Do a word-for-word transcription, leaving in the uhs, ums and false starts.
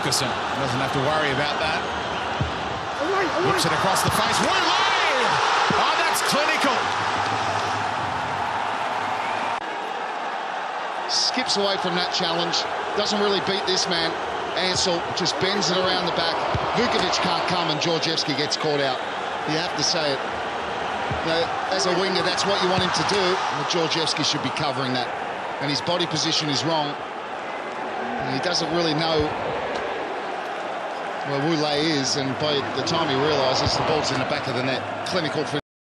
Wilkerson doesn't have to worry about that. Whips it across the face. Wu Lei! Oh, that's clinical. Skips away from that challenge. Doesn't really beat this man. Ansel just bends it around the back. Vukovic can't come and Georgievski gets caught out. You have to say it. You know, as a winger, that's what you want him to do. But Georgievski should be covering that. And his body position is wrong. And he doesn't really know where Wu Lei is. And by the time he realises the ball's in the back of the net, clinical finish.